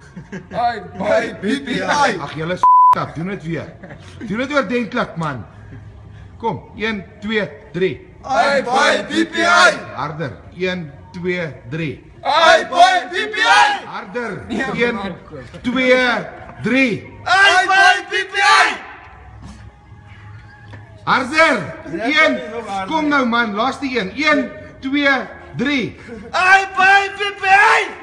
Ai, baie BPI. Ag, julle tap, doen dit weer. Doen dit oordentlik, man. Kom, 1, 2, 3. Ai, baie BPI. Harder. 1, 2, 3. Ai, baie BPI. Harder. 1, 2, 3. Ai, baie BPI. Harder. 1. Kom nou, man. Laaste een. 1, 2, 3. Ai, baie BPI.